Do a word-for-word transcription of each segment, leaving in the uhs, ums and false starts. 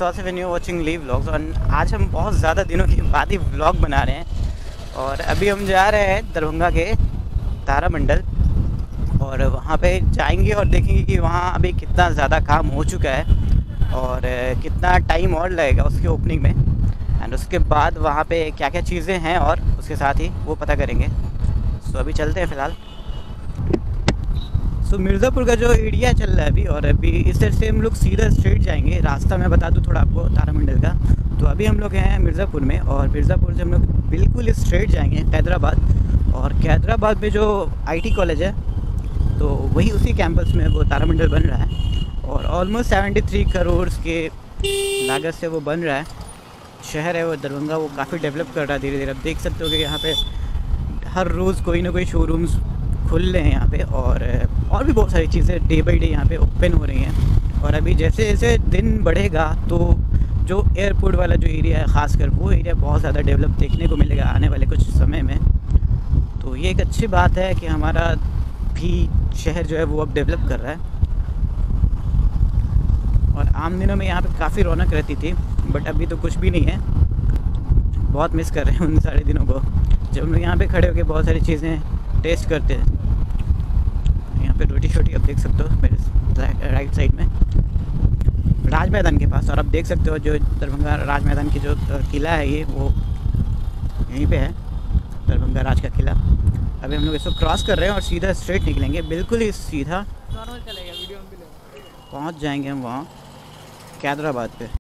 Joseph and you're watching Lee Vlogs। और आज हम बहुत ज़्यादा दिनों के बाद ही व्लॉग बना रहे हैं और अभी हम जा रहे हैं दरभंगा के तारामंडल और वहाँ पे जाएंगे और देखेंगे कि वहाँ अभी कितना ज़्यादा काम हो चुका है और कितना टाइम और लगेगा उसके ओपनिंग में, एंड उसके बाद वहाँ पे क्या क्या चीज़ें हैं और उसके साथ ही वो पता करेंगे। सो अभी चलते हैं फ़िलहाल। सो मिर्ज़ापुर का जो एरिया चल रहा है अभी, और अभी इस साइड से हम लोग सीधा स्ट्रेट जाएंगे। रास्ता मैं बता दूं थोड़ा आपको तारामंडल का। तो अभी हम लोग हैं मिर्ज़ापुर में और मिर्ज़ापुर से हम लोग बिल्कुल स्ट्रेट जाएंगे हैदराबाद, और हैदराबाद में जो आईटी कॉलेज है तो वही उसी कैंपस में वो तारामंडल बन रहा है और ऑलमोस्ट सेवेंटी थ्री करोड़ के लागत से वो बन रहा है। शहर है वो दरभंगा, वो काफ़ी डेवलप कर रहा है धीरे धीरे। अब देख सकते हो कि यहाँ पे हर रोज़ कोई ना कोई शोरूम्स खुल रहे हैं यहाँ पे, और और भी बहुत सारी चीज़ें डे बाई डे यहाँ पे ओपन हो रही हैं। और अभी जैसे जैसे दिन बढ़ेगा तो जो एयरपोर्ट वाला जो एरिया है ख़ासकर वो एरिया बहुत ज़्यादा डेवलप देखने को मिलेगा आने वाले कुछ समय में। तो ये एक अच्छी बात है कि हमारा भी शहर जो है वो अब डेवलप कर रहा है। और आम दिनों में यहाँ पे काफ़ी रौनक रहती थी, बट अभी तो कुछ भी नहीं है। बहुत मिस कर रहे हैं उन सारे दिनों को जब हम लोग यहाँ पे खड़े होकर बहुत सारी चीज़ें टेस्ट करते हैं। यहाँ पे रोटी शोटी आप देख सकते हो मेरे राइट साइड में राज मैदान के पास, और आप देख सकते हो जो दरभंगा राज मैदान की जो किला है ये वो यहीं पे है, दरभंगा राज का किला। अभी हम लोग इसको क्रॉस कर रहे हैं और सीधा स्ट्रेट निकलेंगे, बिल्कुल ही सीधा नॉर्मल चलेगा, वीडियो में भी ले पहुँच जाएंगे हम वहाँ हैदराबाद पे।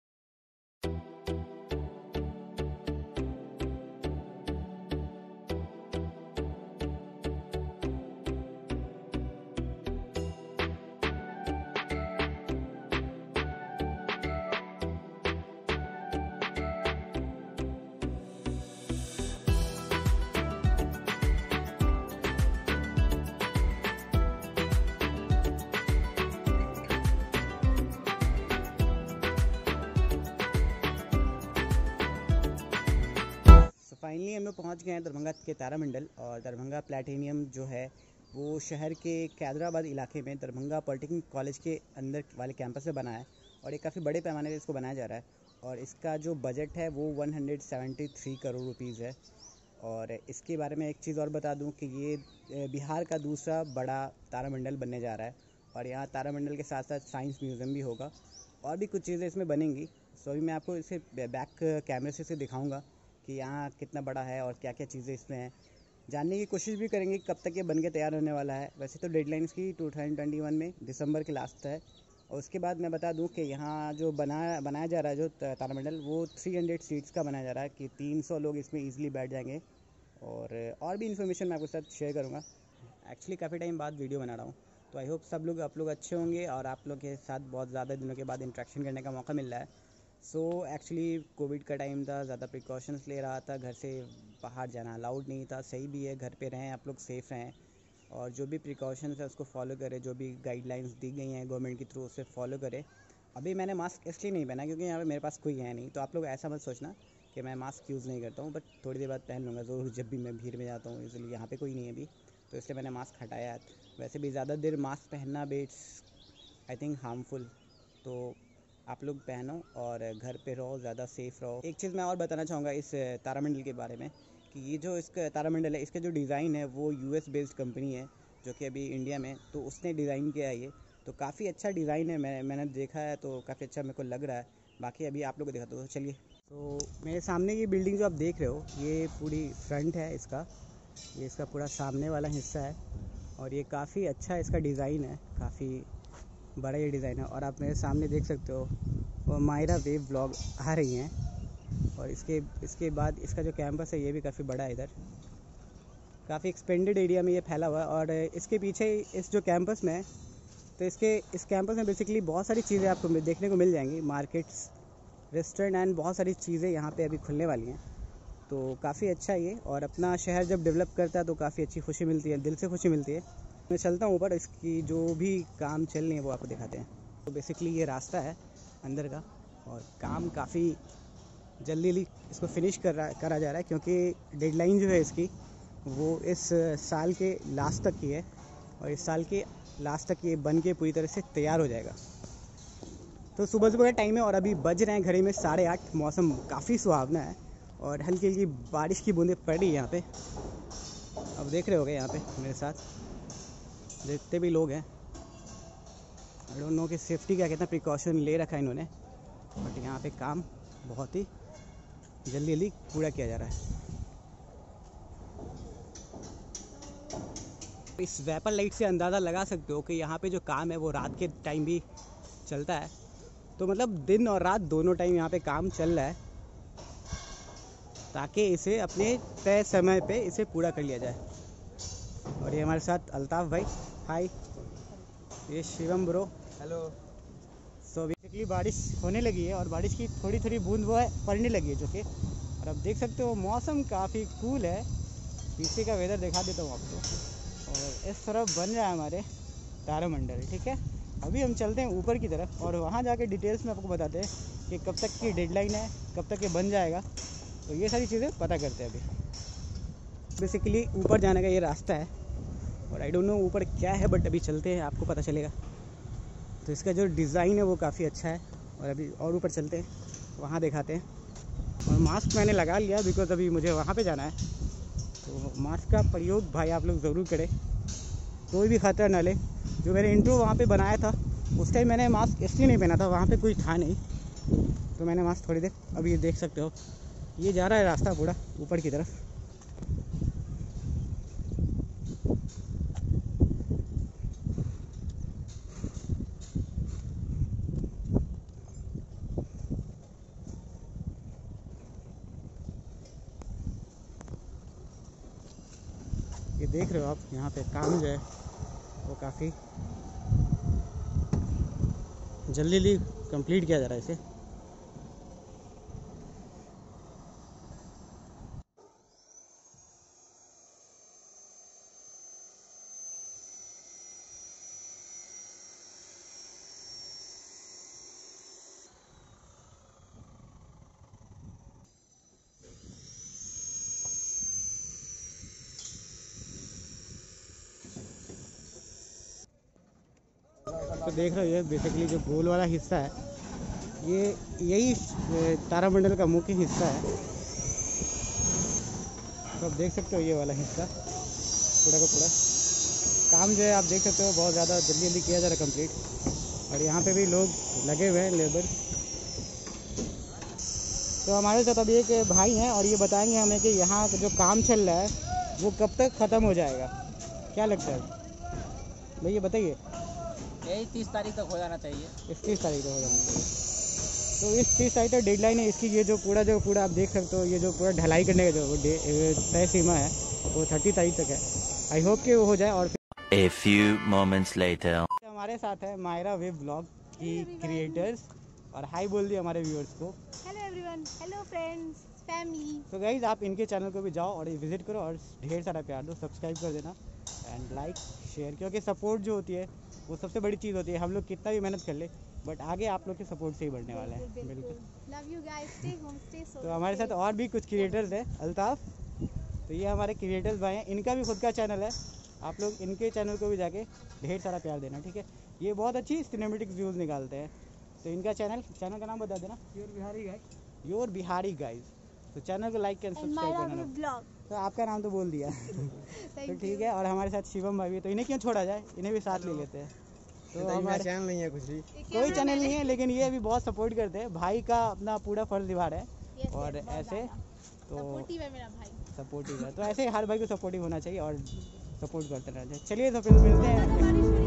फाइनली हम लोग पहुँच गए हैं दरभंगा के तारामंडल। और दरभंगा प्लेटिनियम जो है वो शहर के हैदराबाद इलाके में दरभंगा पॉलिटेक्निक कॉलेज के अंदर वाले कैंपस में बना है, और ये काफ़ी बड़े पैमाने पर इसको बनाया जा रहा है। और इसका जो बजट है वो एक सौ तिहत्तर करोड़ रुपीज़ है। और इसके बारे में एक चीज़ और बता दूं कि ये बिहार का दूसरा बड़ा तारामंडल बनने जा रहा है, और यहाँ तारामंडल के साथ साथ साइंस म्यूज़ियम भी होगा और भी कुछ चीज़ें इसमें बनेंगी। सो अभी मैं आपको इसे बैक कैमरे से दिखाऊँगा कि यहाँ कितना बड़ा है और क्या क्या चीज़ें इसमें हैं। जानने की कोशिश भी करेंगे कब तक ये बन के तैयार होने वाला है। वैसे तो डेडलाइन की टू थाउजेंड ट्वेंटी वन में दिसंबर के लास्ट है। और उसके बाद मैं बता दूं कि यहाँ जो बना बनाया जा रहा है जो तारामंडल वो तीन सौ सीट्स का बनाया जा रहा है कि तीन सौ लोग इसमें ईजिली बैठ जाएंगे। और और भी इन्फॉर्मेशन मैं आपके साथ शेयर करूँगा। एक्चुअली काफ़ी टाइम बाद वीडियो बना रहा हूँ, तो आई होप सब लोग आप लोग अच्छे होंगे और आप लोग के साथ बहुत ज़्यादा दिनों के बाद इंट्रैक्शन करने का मौका मिल रहा है। सो एक्चुअली कोविड का टाइम था, ज़्यादा प्रिकॉशंस ले रहा था, घर से बाहर जाना अलाउड नहीं था। सही भी है, घर पे रहें, आप लोग सेफ़ रहें और जो भी प्रिकॉशंस है उसको फॉलो करें। जो भी गाइडलाइंस दी गई हैं गवर्नमेंट की थ्रू उसे फॉलो करें। अभी मैंने मास्क इसलिए नहीं पहना क्योंकि यहाँ पे मेरे पास कोई है नहीं, तो आप लोग ऐसा मत सोचना कि मैं मास्क यूज़ नहीं करता हूँ, बट थोड़ी देर बाद पहन लूँगा ज़रूर जब भी मैं भीड़ में जाता हूँ। इसलिए यहाँ पे कोई नहीं है अभी, तो इसलिए मैंने मास्क हटाया है। वैसे भी ज़्यादा देर मास्क पहनना भी इट्स आई थिंक हार्मफुल, तो आप लोग पहनो और घर पे रहो, ज़्यादा सेफ़ रहो। एक चीज़ मैं और बताना चाहूँगा इस तारामंडल के बारे में कि ये जो इसका तारामंडल है इसका जो डिज़ाइन है वो यूएस बेस्ड कंपनी है जो कि अभी इंडिया में, तो उसने डिज़ाइन किया है ये। तो काफ़ी अच्छा डिज़ाइन है, मैं मैंने देखा है तो काफ़ी अच्छा मेरे को लग रहा है। बाकी अभी आप लोग को दिखाता हूँ, तो चलिए। तो मेरे सामने ये बिल्डिंग जो आप देख रहे हो ये पूरी फ्रंट है इसका, ये इसका पूरा सामने वाला हिस्सा है और ये काफ़ी अच्छा इसका डिज़ाइन है, काफ़ी बड़ा ये डिज़ाइन है। और आप मेरे सामने देख सकते हो वो मायरा वेव व्लॉग आ रही हैं। और इसके इसके बाद इसका जो कैंपस है ये भी काफ़ी बड़ा है, इधर काफ़ी एक्सपेंडेड एरिया में ये फैला हुआ है। और इसके पीछे इस जो कैंपस में है तो इसके इस कैंपस में बेसिकली बहुत सारी चीज़ें आपको देखने को मिल जाएंगी, मार्केट्स, रेस्टोरेंट एंड बहुत सारी चीज़ें यहाँ पे अभी खुलने वाली हैं। तो काफ़ी अच्छा है ये, और अपना शहर जब डेवलप करता है तो काफ़ी अच्छी खुशी मिलती है, दिल से खुशी मिलती है। मैं चलता हूँ ऊपर, इसकी जो भी काम चल रही है वो आपको दिखाते हैं। तो बेसिकली ये रास्ता है अंदर का, और काम काफ़ी जल्दी इसको फिनिश कर रहा करा जा रहा है क्योंकि डेडलाइन जो है इसकी वो इस साल के लास्ट तक की है, और इस साल के लास्ट तक ये बन के पूरी तरह से तैयार हो जाएगा। तो सुबह सुबह का टाइम है और अभी बज रहे हैं घड़ी में साढ़े आठ। मौसम काफ़ी सुहावना है और हल्की हल्की बारिश की बूंदें पड़ रही है यहाँ पे। अब देख रहे होगे यहाँ पे मेरे साथ जितने भी लोग हैं, आई डोंट नो कि सेफ्टी का कितना प्रिकॉशन ले रखा है इन्होंने, बट यहाँ पे काम बहुत ही जल्दी जल्दी पूरा किया जा रहा है। इस वेपर लाइट से अंदाज़ा लगा सकते हो कि यहाँ पे जो काम है वो रात के टाइम भी चलता है। तो मतलब दिन और रात दोनों टाइम यहाँ पे काम चल रहा है ताकि इसे अपने तय समय पे इसे पूरा कर लिया जाए। और ये हमारे साथ अल्ताफ़ भाई, हाय, ये Shivam bro, hello. So basically बारिश होने लगी है और बारिश की थोड़ी थोड़ी बूंद वो है पड़ने लगी है जो कि, और अब देख सकते हो मौसम काफ़ी कूल है। पीछे का वेदर दिखा देता हूँ आपको। और इस तरफ बन रहा है हमारे तारामंडल, ठीक है। अभी हम चलते हैं ऊपर की तरफ और वहाँ जाके डिटेल्स में आपको बताते हैं कि कब तक की डेडलाइन है, कब तक ये बन जाएगा। तो ये सारी चीज़ें पता करते हैं अभी। बेसिकली ऊपर जाने का ये रास्ता है और आई डोंट नो ऊपर क्या है, बट अभी चलते हैं, आपको पता चलेगा। तो इसका जो डिज़ाइन है वो काफ़ी अच्छा है और अभी और ऊपर चलते हैं, वहाँ दिखाते हैं। और मास्क मैंने लगा लिया बिकॉज अभी मुझे वहाँ पे जाना है। तो मास्क का प्रयोग भाई आप लोग ज़रूर करें, कोई भी खतरा ना ले। जो मैंने इंट्रो वहाँ पे बनाया था उस टाइम मैंने मास्क इसलिए नहीं पहना था, वहाँ पे कोई था नहीं, तो मैंने मास्क थोड़ी देर, अभी ये देख सकते हो ये जा रहा है रास्ता पूरा ऊपर की तरफ। ये देख रहे हो आप, यहाँ पे काम जो है वो काफ़ी जल्दी जल्दी कंप्लीट किया जा रहा है इसे। तो देख रहे हो ये बेसिकली जो गोल वाला हिस्सा है ये यही तारामंडल का मुख्य हिस्सा है। तो आप देख सकते हो ये वाला हिस्सा पूरा का पूरा काम जो है आप देख सकते हो बहुत ज़्यादा जल्दी जल्दी किया जा रहा है कंप्लीट। और यहाँ पे भी लोग लगे हुए हैं, लेबर। तो हमारे साथ अभी एक भाई हैं और ये बताएंगे हमें कि यहाँ जो काम चल रहा है वो कब तक ख़त्म हो जाएगा, क्या लगता है भैया बताइए। यही तीस तारीख तक हो जाना चाहिए। इस तीस तारीख तक हो जाना चाहिए। तो इस तीस तारीख तक डेडलाइन है इसकी। ये जो पूरा जो पूरा आप देख सकते हो ये जो पूरा ढलाई करने का जो तय सीमा है वो थर्टी तारीख तक है। आई होप कि वो हो जाए। और A few moments later. हमारे साथ है मायरा वेब ब्लॉग की क्रिएटर्स, और हाई बोल दिए हमारे व्यूअर्स को। Hello everyone, hello friends, family. तो गाइज आप इनके चैनल को भी जाओ और विजिट करो और ढेर सारा प्यार दो, सब्सक्राइब कर देना एंड लाइक शेयर, क्योंकि सपोर्ट जो होती है वो सबसे बड़ी चीज़ होती है। हम लोग कितना भी मेहनत कर ले बट आगे आप लोग के सपोर्ट से ही बढ़ने वाला है। बिल्कुल। Love you guys, stay home, stay so. तो हमारे साथ और भी कुछ क्रिएटर्स हैं, अल्ताफ़। तो ये हमारे क्रिएटर्स भाई हैं, इनका भी खुद का चैनल है। आप लोग इनके चैनल को भी जाके ढेर सारा प्यार देना, ठीक है। ये बहुत अच्छी सिनेमेटिक व्यूज़ निकालते हैं। तो इनका चैनल चैनल का नाम बता देना। Your Bihari guys. Your Bihari guys. तो चैनल को लाइक एंड सब्सक्राइब करना। ब्लॉग। तो आपका नाम तो बोल दिया तो ठीक है। और हमारे साथ शिवम भाई भी, तो इन्हें क्यों छोड़ा जाए, इन्हें भी साथ ले लेते हैं। तो हमारा चैनल नहीं है कुछ भी, कोई चैनल नहीं है, लेकिन ये भी बहुत सपोर्ट करते हैं। भाई का अपना पूरा फर्ज निभा रहे हैं। और ऐसे तो सपोर्टिव है मेरा भाई, सपोर्टिव है। तो ऐसे हर भाई को सपोर्टिव होना चाहिए और सपोर्ट करते रहना चाहिए। चलिए तो फिर मिलते हैं।